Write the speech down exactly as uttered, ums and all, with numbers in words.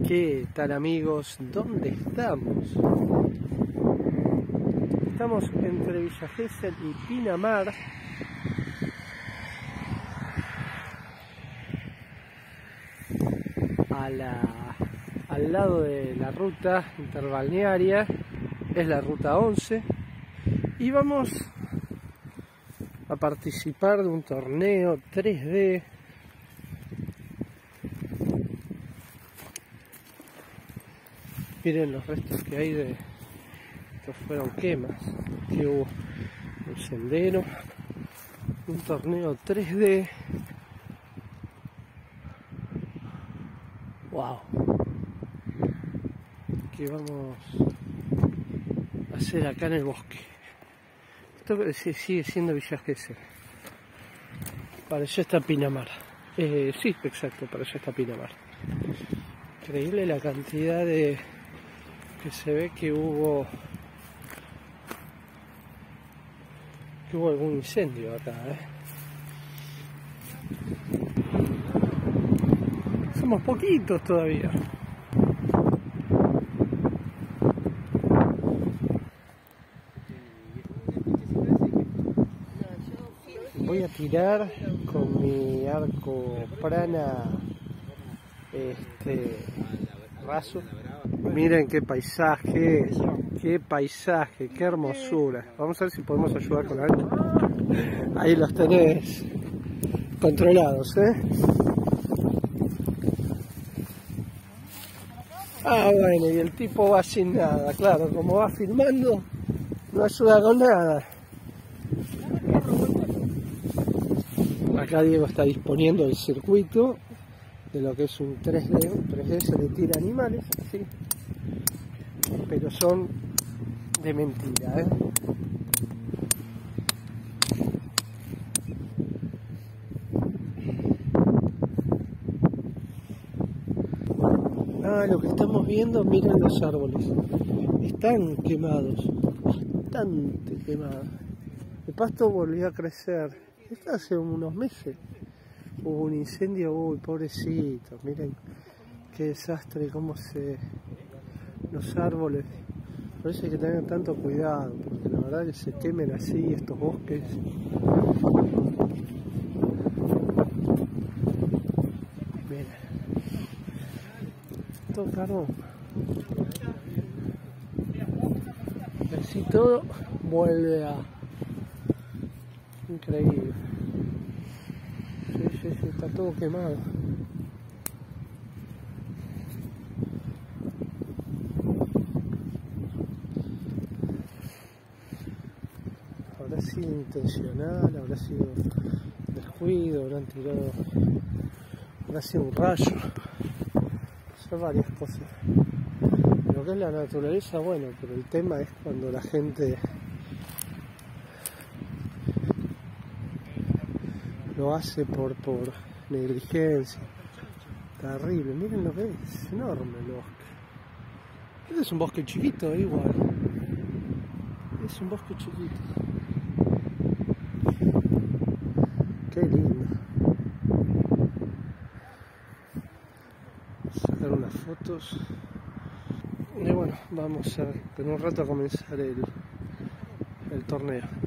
¿Qué tal, amigos? ¿Dónde estamos? Estamos entre Villa Gesell y Pinamar. A la, al lado de la ruta interbalnearia, es la ruta once, y vamos a participar de un torneo tres D. Miren los restos que hay de... Estos fueron quemas, que hubo un sendero, un torneo tres D. Wow, que vamos a hacer acá en el bosque. Esto sigue siendo Villa Gesell. Para allá está Pinamar. Eh, sí, exacto, para allá está Pinamar. Increíble la cantidad de... que se ve que hubo que hubo algún incendio acá, ¿eh? Somos poquitos todavía. Voy a tirar con mi arco prana este raso. Miren qué paisaje, qué paisaje, qué hermosura. Vamos a ver si podemos ayudar con algo. Ahí los tenés controlados, ¿eh? Ah, bueno, y el tipo va sin nada, claro, como va filmando, no ayuda con nada. Acá Diego está disponiendo el circuito de lo que es un tres D. Un tres D se le tira animales, ¿sí? Pero son de mentira, ¿eh? Ah, lo que estamos viendo, miren los árboles. Están quemados, bastante quemados. El pasto volvió a crecer. Esto hace unos meses. Hubo un incendio, uy, pobrecitos, miren qué desastre, cómo se... los árboles. Por eso hay que tener tanto cuidado, porque la verdad que se quemen así estos bosques. Miren, todo carbón. Y así todo vuelve a... increíble. Sí, sí, sí, está todo quemado. Habrá sido intencional, habrá sido descuido, habrán tirado, habrá sido un rayo. Son varias cosas. Lo que es la naturaleza, bueno, pero el tema es cuando la gente lo hace por, por negligencia. Terrible, miren lo que es, es enorme el bosque. Este es un bosque chiquito, igual. Es un bosque chiquito. Qué lindo. Sacar unas fotos. Y bueno, vamos a, en un rato a comenzar el, el torneo.